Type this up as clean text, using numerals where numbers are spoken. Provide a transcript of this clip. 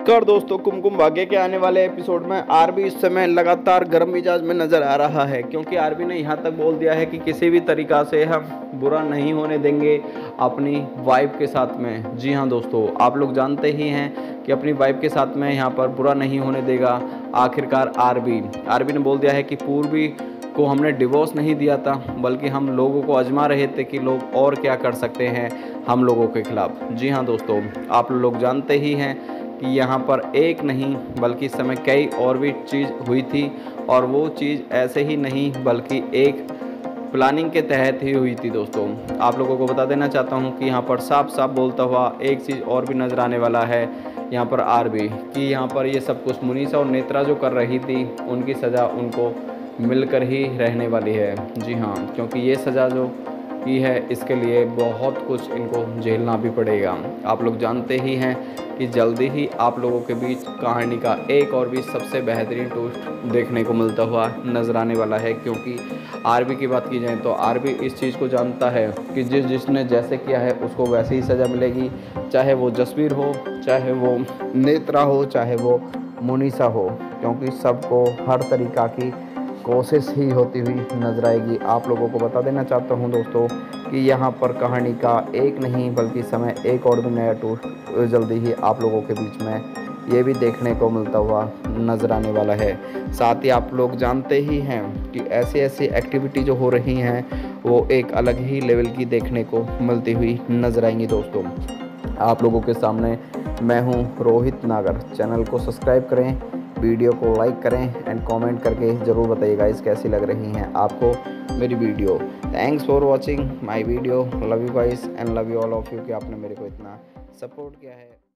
नमस्कार दोस्तों, कुमकुम भाग्य के आने वाले एपिसोड में आरबी इस समय लगातार गर्म मिजाज में नज़र आ रहा है, क्योंकि आरबी ने यहाँ तक बोल दिया है कि किसी भी तरीक़ा से हम बुरा नहीं होने देंगे अपनी वाइफ के साथ में। जी हाँ दोस्तों, आप लोग जानते ही हैं कि अपनी वाइफ के साथ में यहाँ पर बुरा नहीं होने देगा आखिरकार आरबी ने बोल दिया है कि पूर्वी को हमने डिवोर्स नहीं दिया था, बल्कि हम लोगों को आजमा रहे थे कि लोग और क्या कर सकते हैं हम लोगों के खिलाफ। जी हाँ दोस्तों, आप लोग जानते ही हैं कि यहाँ पर एक नहीं बल्कि इस समय कई और भी चीज़ हुई थी, और वो चीज़ ऐसे ही नहीं बल्कि एक प्लानिंग के तहत ही हुई थी। दोस्तों, आप लोगों को बता देना चाहता हूँ कि यहाँ पर साफ साफ बोलता हुआ एक चीज़ और भी नज़र आने वाला है यहाँ पर आरबी, कि यहाँ पर ये सब कुछ मुनीसा और नेत्रा जो कर रही थी उनकी सज़ा उनको मिलकर ही रहने वाली है। जी हाँ, क्योंकि ये सज़ा जो की है इसके लिए बहुत कुछ इनको झेलना भी पड़ेगा। आप लोग जानते ही हैं कि जल्दी ही आप लोगों के बीच कहानी का एक और भी सबसे बेहतरीन ट्विस्ट देखने को मिलता हुआ नजर आने वाला है, क्योंकि आरबी की बात की जाए तो आरबी इस चीज़ को जानता है कि जिसने जैसे किया है उसको वैसे ही सज़ा मिलेगी, चाहे वो जसवीर हो, चाहे वो नेत्रा हो, चाहे वो मुनीसा हो, क्योंकि सबको हर तरीक़ा की कोशिश ही होती हुई नजर आएगी। आप लोगों को बता देना चाहता हूं दोस्तों कि यहाँ पर कहानी का एक नहीं बल्कि समय एक और भी नया ट्विस्ट जल्दी ही आप लोगों के बीच में ये भी देखने को मिलता हुआ नज़र आने वाला है। साथ ही आप लोग जानते ही हैं कि ऐसी एक्टिविटी जो हो रही हैं वो एक अलग ही लेवल की देखने को मिलती हुई नज़र आएंगी। दोस्तों, आप लोगों के सामने मैं हूँ रोहित नागर। चैनल को सब्सक्राइब करें, वीडियो को लाइक करें एंड कमेंट करके ज़रूर बताइए गाइस कैसी लग रही हैं आपको मेरी video. Thanks for watching my video. Love you guys and love you all of you कि आपने मेरे को इतना सपोर्ट किया है।